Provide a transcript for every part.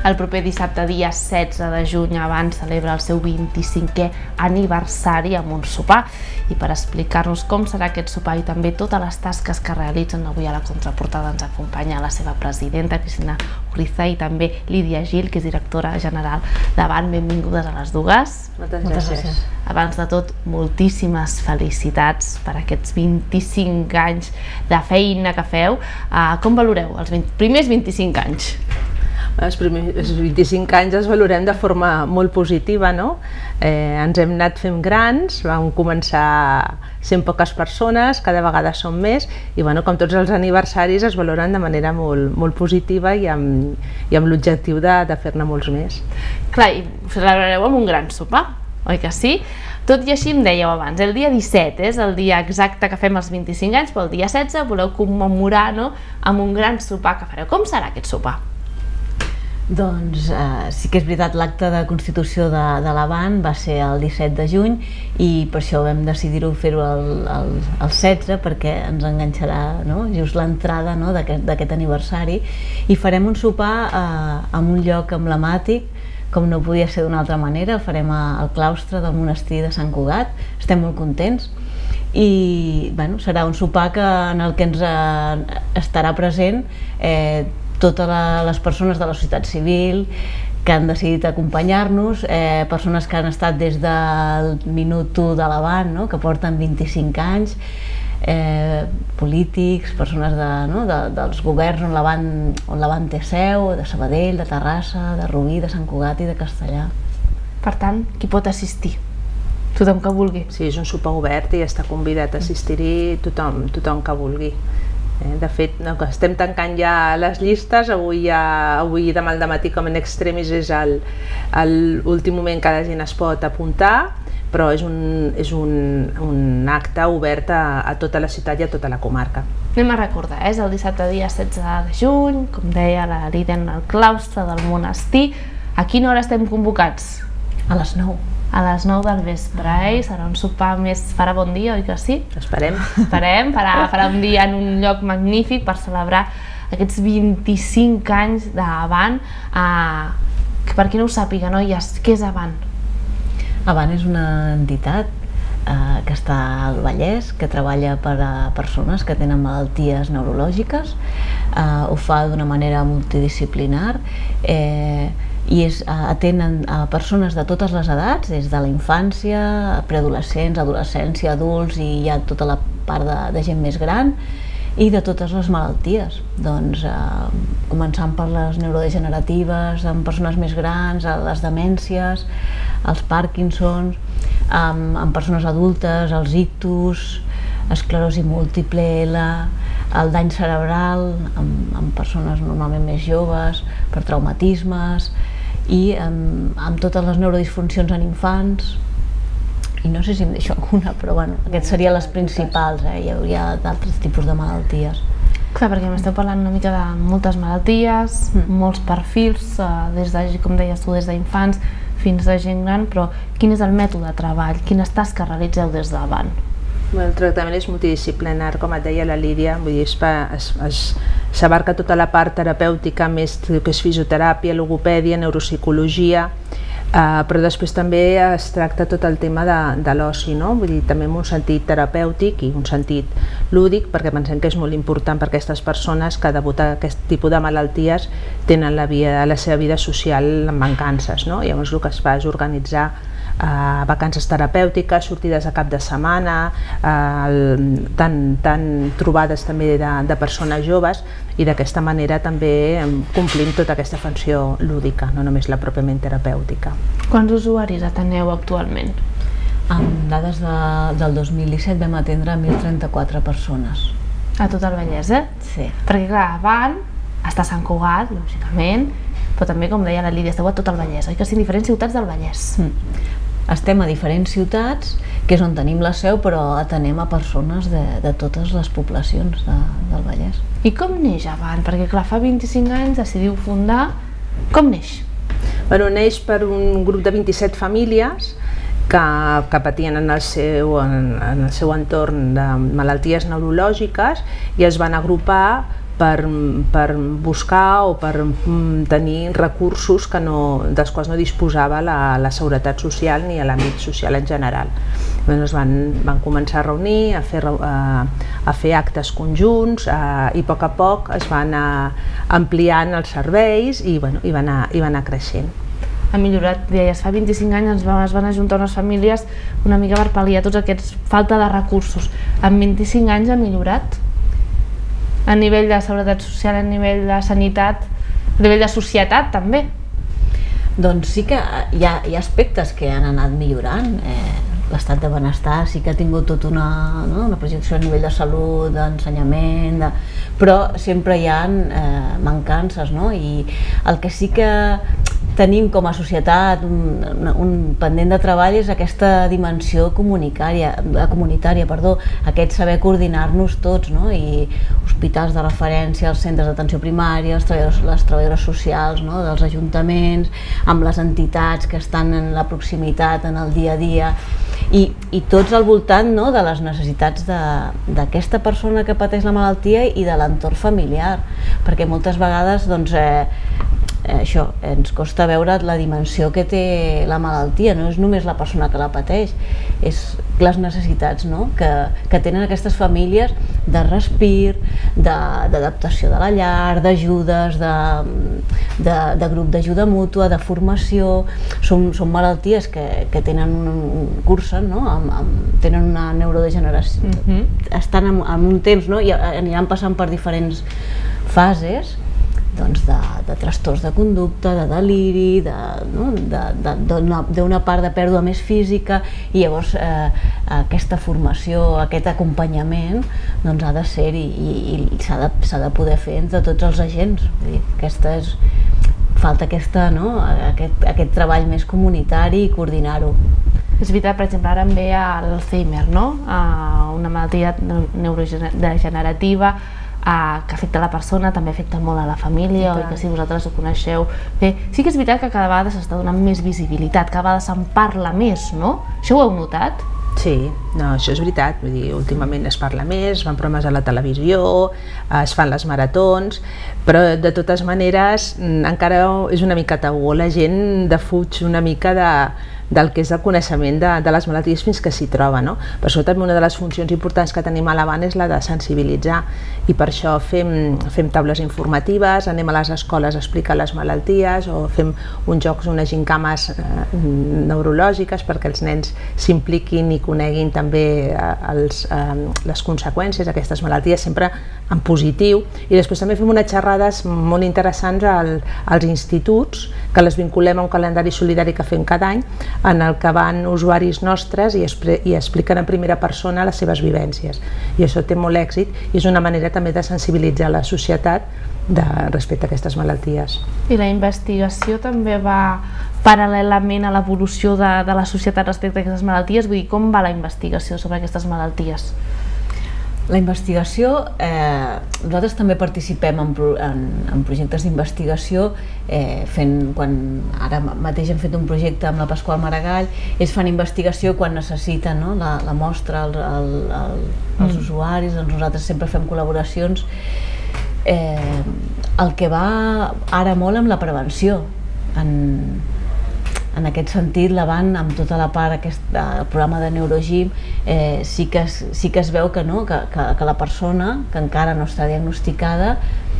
El proper dissabte, dia 16 de juny, abans celebra el seu 25è aniversari amb un sopar. I per explicar-nos com serà aquest sopar i també totes les tasques que realitzen, avui a la contraportada ens acompanya la seva presidenta, Cristina Uriza, i també Lídia Gil, que és directora general d'Avant. Benvingudes a les dues. Moltes gràcies. Abans de tot, moltíssimes felicitats per aquests 25 anys de feina que feu. Com valoreu els primers 25 anys? Els primers 25 anys els valorem de forma molt positiva, no? Ens hem anat fent grans, vam començar sent poques persones, cada vegada som més, i com tots els aniversaris es valoren de manera molt positiva i amb l'objectiu de fer-ne molts més. Clar, i ho celebrareu amb un gran sopar, oi que sí? Tot i així, em dèieu abans, el dia 17 és el dia exacte que fem els 25 anys, però el dia 16 voleu commemorar amb un gran sopar que fareu. Com serà aquest sopar? Doncs sí que és veritat, l'acte de constitució de l'Avant va ser el 17 de juny i per això vam decidir-ho fer-ho el 16, perquè ens enganxarà just l'entrada d'aquest aniversari, i farem un sopar en un lloc emblemàtic, com no podia ser d'una altra manera. El farem al claustre del monestir de Sant Cugat. Estem molt contents i serà un sopar en el que ens estarà present totes les persones de la societat civil que han decidit acompanyar-nos, persones que han estat des del minut 1 de l'Avant, que porten 25 anys, polítics, persones dels governs on l'Avant té seu, de Sabadell, de Terrassa, de Rubí, de Sant Cugat i de Castellar. Per tant, qui pot assistir? Tothom que vulgui. Sí, és un sopar obert i està convidat a assistir-hi tothom que vulgui. De fet, estem tancant ja les llistes. Avui demà al dematí, com en extremis, és l'últim moment que la gent es pot apuntar, però és un acte obert a tota la ciutat i a tota la comarca. Anem a recordar, és el dissabte dia 16 de juny, com deia la Lídia, en el claustre del monestir. A quina hora estem convocats? A les 9. A les 9 del vespre, i serà un sopar més... Farà bon dia, oi que sí? Esperem. Farà un dia en un lloc magnífic per celebrar aquests 25 anys d'Avant. Per qui no ho sàpiga, noies, què és Avant? Avant és una entitat que està al Vallès, que treballa per a persones que tenen malalties neurològiques. Ho fa d'una manera multidisciplinar i atenen a persones de totes les edats, des de la infància, preadolescents, adolescència, adults, i hi ha tota la part de gent més gran, i de totes les malalties, començant per les neurodegeneratives, amb persones més grans, les demències, els Parkinsons, amb persones adultes, els ictus, esclerosi múltiple, el dany cerebral, amb persones normalment més joves, per traumatismes, i amb totes les neurodisfuncions en infants. I no sé si em deixo alguna, però aquestes serien les principals. Hi hauria d'altres tipus de malalties. Clar, perquè m'esteu parlant una mica de moltes malalties, molts perfils, com deies tu, des d'infants fins a gent gran, però quin és el mètode de treball? Quines tasques realitzeu des d'Avant? El tractament és multidisciplinar, com et deia la Lídia, vull dir, s'abarca tota la part terapèutica, més que és fisioteràpia, logopèdia, neuropsicologia, però després també es tracta tot el tema de l'oci, vull dir, també en un sentit terapèutic i un sentit lúdic, perquè pensem que és molt important per aquestes persones que degut a aquest tipus de malalties tenen la seva vida social amb mancances. Llavors el que es fa és organitzar vacances terapèutiques, sortides a cap de setmana, tant trobades també de persones joves, i d'aquesta manera també complim tota aquesta funció lúdica, no només la pròpiament terapèutica. Quants usuaris ateneu actualment? Amb dades del 2017 vam atendre 1.034 persones. A tot el Vallès, Sí. Perquè clar, Avant està a Sant Cugat, lògicament, però també, com deia la Lídia, esteu a tot el Vallès, oi que sí, en diferents ciutats del Vallès? Estem a diferents ciutats, que és on tenim la seu, però atenem a persones de totes les poblacions del Vallès. I com neix Avant? Perquè clar, fa 25 anys decidiu fundar. Com neix? Neix per un grup de 27 famílies que patien en el seu entorn de malalties neurològiques i es van agrupar buscar o per tenir recursos dels quals no disposava la seguretat social ni l'àmbit social en general. Llavors van començar a reunir, a fer actes conjunts i a poc es van anar ampliant els serveis i va anar creixent. Ha millorat, deies, fa 25 anys es van ajuntar unes famílies una mica per pal·liar tots aquests falta de recursos. En 25 anys ha millorat? A nivell de seguretat social, a nivell de sanitat, a nivell de societat també? Doncs sí que hi ha aspectes que han anat millorant. L'estat de benestar sí que ha tingut tota una projecció a nivell de salut, d'ensenyament, però sempre hi ha mancances, no? I el que sí que tenim com a societat un pendent de treball és aquesta dimensió comunitària, aquest saber coordinar-nos tots, no? I hospitals de referència, els centres d'atenció primària, les treballadores socials, no? Dels ajuntaments, amb les entitats que estan en la proximitat, en el dia a dia, i tots al voltant, no? De les necessitats d'aquesta persona que pateix la malaltia i de l'entorn familiar, perquè moltes vegades això, ens costa veure la dimensió que té la malaltia, no és només la persona que la pateix, és les necessitats, no? que tenen aquestes famílies de respir, d'adaptació de la llar, d'ajudes, de grup d'ajuda mútua, de formació. Són malalties que cursen, no? Tenen una neurodegeneració, estan en un temps, no? I aniran passant per diferents fases de trastorns de conducta, de deliri, d'una part de pèrdua més física, i llavors aquesta formació, aquest acompanyament ha de ser i s'ha de poder fer entre tots els agents. Falta aquest treball més comunitari i coordinar-ho. És veritat, per exemple, ara em ve l'Alzheimer, no? Una malaltia neurodegenerativa que afecta la persona, també afecta molt a la família, oi que sí, vosaltres ho coneixeu bé. Sí que és veritat que cada vegada s'està donant més visibilitat, cada vegada se'n parla més, no? Això ho heu notat? Sí, no, això és veritat, vull dir, últimament es parla més, es fan programes a la televisió, es fan les maratons, però de totes maneres encara és una mica tabú, la gent defuig una mica del que és el coneixement de les malalties fins que s'hi troba, no? Per això també una de les funcions importants que tenim a l'Avant és la de sensibilitzar, i per això fem taules informatives, anem a les escoles a explicar les malalties, o fem uns jocs, unes gincames neurològiques perquè els nens s'impliquin i coneguin també les conseqüències d'aquestes malalties, sempre en positiu. I després també fem unes xerrades molt interessants als instituts, que les vinculem a un calendari solidari que fem cada any, en el que van usuaris nostres i expliquen en primera persona les seves vivències. I això té molt èxit i és una manera també de sensibilitzar la societat respecte a aquestes malalties. I la investigació també va paral·lelament a l'evolució de la societat respecte a aquestes malalties? Vull dir, com va la investigació sobre aquestes malalties? La investigació, nosaltres també participem en projectes d'investigació, ara mateix hem fet un projecte amb la Pasqual Maragall, ells fan investigació quan necessiten la mostra als usuaris, nosaltres sempre fem col·laboracions. El que va ara molt amb la prevenció, en aquest sentit, l'Avant, amb tota la part del programa de Neurogym, sí que es veu que la persona que encara no està diagnosticada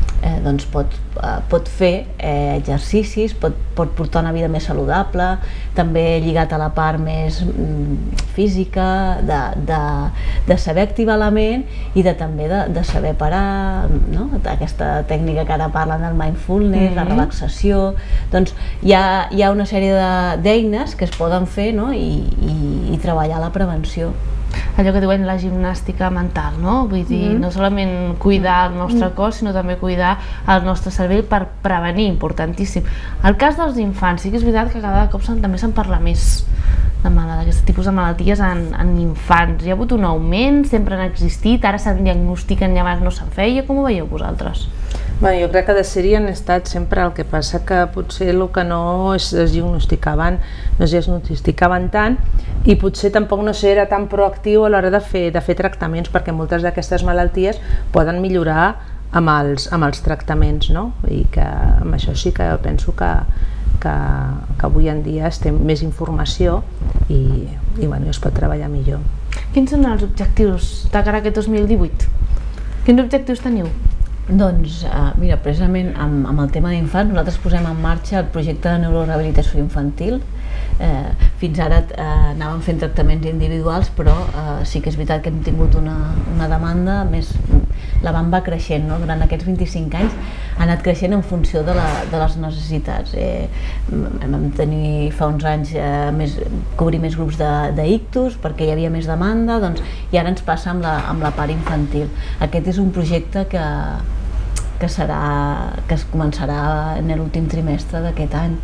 pot fer exercicis, pot portar una vida més saludable, també lligat a la part més física, de saber activar la ment i també de saber parar, aquesta tècnica que ara parlen del mindfulness, la relaxació. Doncs hi ha una sèrie d'eines que es poden fer i treballar la prevenció. Allò que diuen la gimnàstica mental, no? Vull dir, no solament cuidar el nostre cos, sinó també cuidar el nostre cervell per prevenir, importantíssim. El cas dels infants, sí que és veritat que cada cop també se'n parla més d'aquest tipus de malalties en infants. Hi ha hagut un augment, sempre han existit, ara se'n diagnostiquen i abans no se'n feia. Com ho veieu vosaltres? Jo crec que de sèrie han estat sempre, el que passa que potser el que no es diagnosticaven tant, i potser tampoc no era tan proactiu a l'hora de fer tractaments, perquè moltes d'aquestes malalties poden millorar amb els tractaments, no? I que amb això sí que penso que avui en dia es té més informació i bueno, es pot treballar millor. Quins són els objectius de cara a aquest 2018? Quins objectius teniu? Doncs, mira, precisament amb el tema d'infants, nosaltres posem en marxa el projecte de neurorehabilitació infantil. Fins ara anàvem fent tractaments individuals, però sí que és veritat que hem tingut una demanda més... La van va creixent, no? Durant aquests 25 anys ha anat creixent en funció de les necessitats. Vam tenir fa uns anys cobrir més grups d'ictus perquè hi havia més demanda, i ara ens passa amb la part infantil. Aquest és un projecte que es començarà en l'últim trimestre d'aquest any.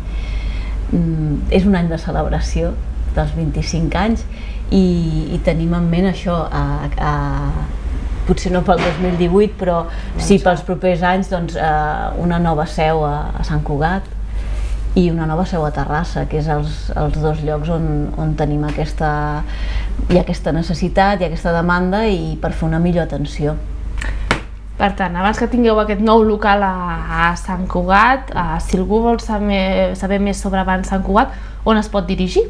És un any de celebració dels 25 anys i tenim en ment això, potser no pel 2018, però sí pels propers anys, una nova seu a Sant Cugat i una nova seu a Terrassa, que és els dos llocs on tenim aquesta necessitat i aquesta demanda i per fer una millor atenció. Per tant, abans que tingueu aquest nou local a Sant Cugat, si algú vol saber més sobre Avant Sant Cugat, on es pot dirigir?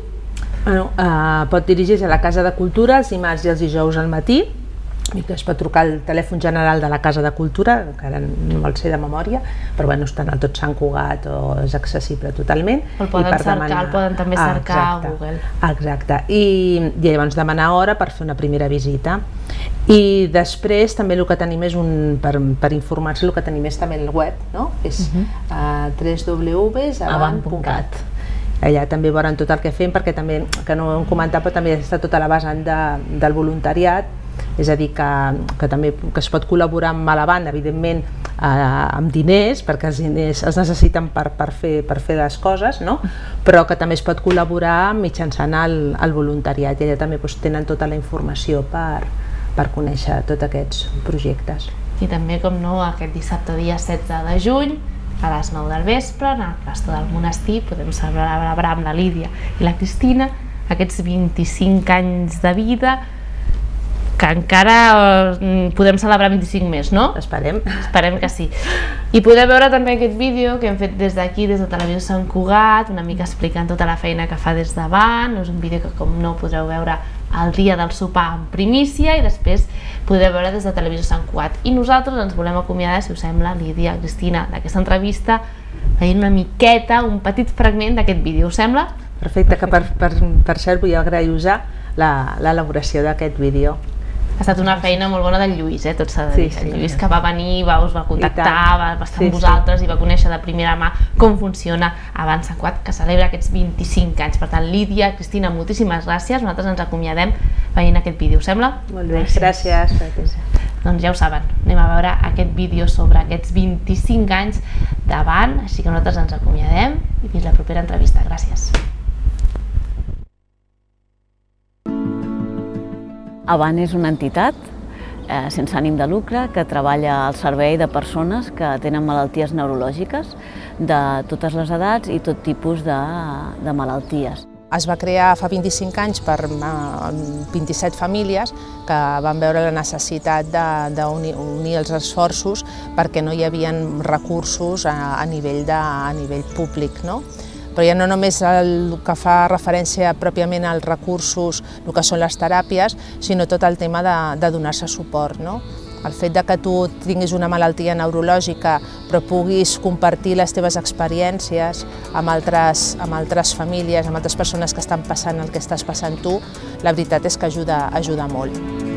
Pot dirigir-se a la Casa de Cultura els dimarts i els dijous al matí. Es pot trucar al telèfon general de la Casa de Cultura, que ara no me'l sé de memòria, però bueno, està a tot Sant Cugat o és accessible totalment. El poden també cercar a Google. Exacte, i llavors demanar hora per fer una primera visita. I després també el que tenim és per informar-se, el que tenim és també el web, no? És www.avant.cat. Allà també veuran tot el que fem, perquè també, que no hem comentat, però també està tota la vessant del voluntariat, és a dir, que també es pot col·laborar amb Avant, evidentment amb diners, perquè els diners es necessiten per fer les coses, no? Però que també es pot col·laborar mitjançant el voluntariat, i allà també tenen tota la informació per conèixer tots aquests projectes. I també, com no, aquest dissabte dia 16 de juny, a les 9 del vespre, en el claustre del monestir, podem celebrar amb la Lídia i la Cristina aquests 25 anys de vida, que encara podem celebrar 25 més, no? Esperem. Esperem que sí. I podeu veure també aquest vídeo que hem fet des d'aquí, des de Televisió Sant Cugat, una mica explicant tota la feina que fa des d'Avant. És un vídeo que, com no, podreu veure el dia del sopar en primícia i després podeu veure des de Televisió Sant Cugat. I nosaltres ens volem acomiadar, si us sembla, Lídia, Cristina, d'aquesta entrevista, veient una miqueta, un petit fragment d'aquest vídeo. Us sembla? Perfecte, que per cert vull agrair-vos l'elaboració d'aquest vídeo. Ha estat una feina molt bona del Lluís, tot s'ha de dir. El Lluís que va venir, us va contactar, va estar amb vosaltres i va conèixer de primera mà com funciona Avant Sant Cugat, que celebra aquests 25 anys. Per tant, Lídia, Cristina, moltíssimes gràcies. Nosaltres ens acomiadem veient aquest vídeo. Us sembla? Molt bé, gràcies. Doncs ja ho saben, anem a veure aquest vídeo sobre aquests 25 anys d'Avant, així que nosaltres ens acomiadem i fins la propera entrevista. Gràcies. Avant és una entitat sense ànim de lucre que treballa al servei de persones que tenen malalties neurològiques de totes les edats i tot tipus de malalties. Es va crear fa 25 anys per 27 famílies que van veure la necessitat d'unir els esforços perquè no hi havia recursos a nivell públic, no? Però ja no només el que fa referència pròpiament als recursos, el que són les teràpies, sinó tot el tema de donar-se suport, no? El fet que tu tinguis una malaltia neurològica però puguis compartir les teves experiències amb altres famílies, amb altres persones que estan passant el que estàs passant tu, la veritat és que ajuda molt.